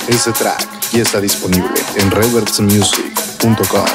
Ese track ya está disponible en revertzmusic.com.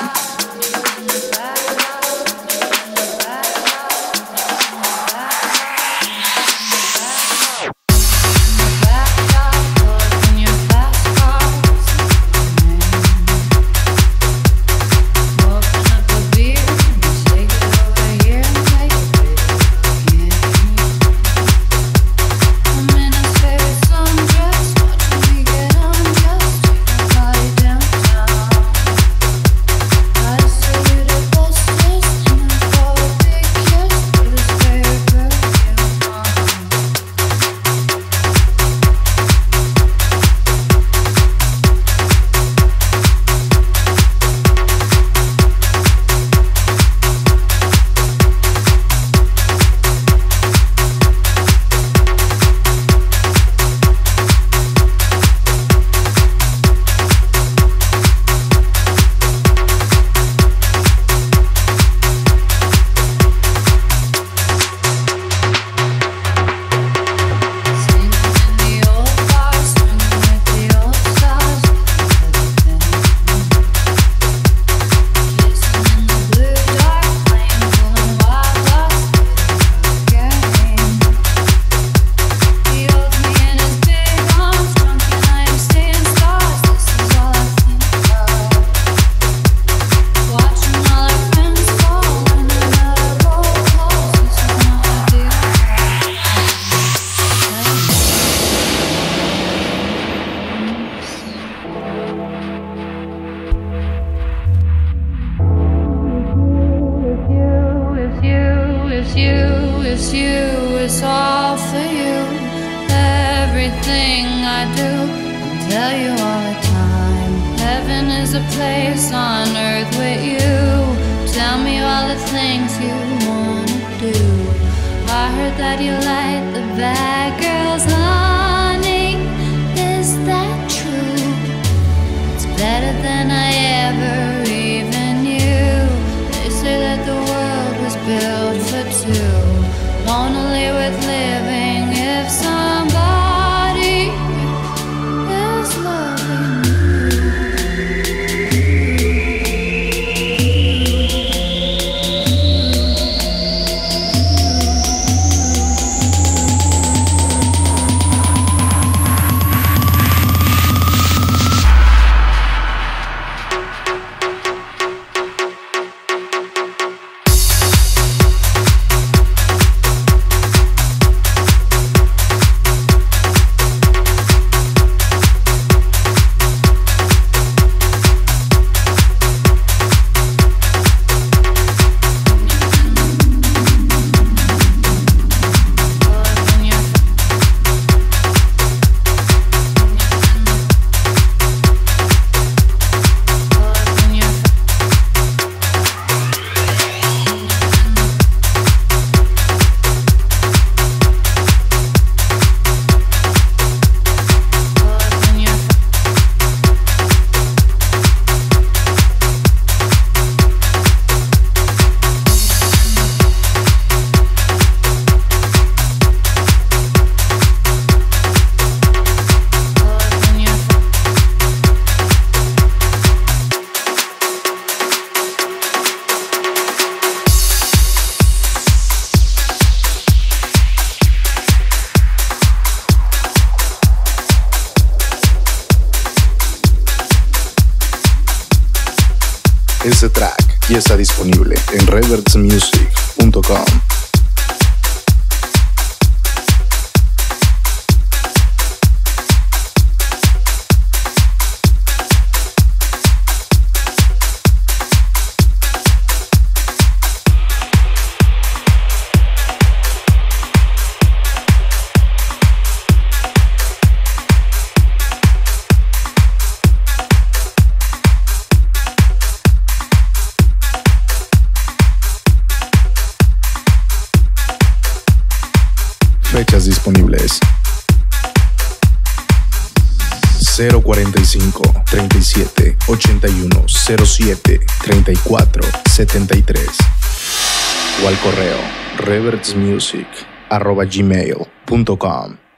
It's all for you. Everything I do, I'll tell you all the time. Heaven is a place on earth with you. Tell me all the things you wanna do. I heard that you like the bad girls, honey. Is that true? It's better than I ever even knew. They say that the world was built for two. Only with living if somebody is loving you. Ese track ya está disponible en revertzmusic.com. Fechas disponibles: 045 37 81 07 34 73 o al correo revertzmusic@gmail.com.